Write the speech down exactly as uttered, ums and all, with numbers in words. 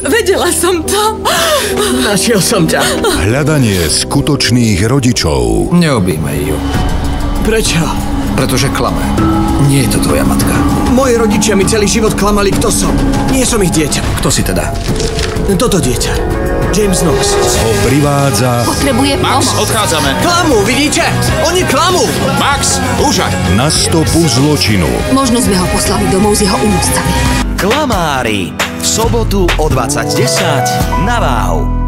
Vedela som to. Našiel som ťa. Hľadanie skutočných rodičov. Neobjímaj ju. Prečo? Pretože klame. Nie je to tvoja matka. Moji rodičia mi celý život klamali, kto som. Nie som ich dieťa. Kto si teda? Toto dieťa. James Knox. Ho privádza Potrebuje Max, pomoc. odchádzame. Klamú, vidíte? Oni klamú. Max, úžaj. na stopu zločinu. Možno sme ho poslali domov s jeho úmocami. Klamári. V sobotu o dvadsať desať na Váhu.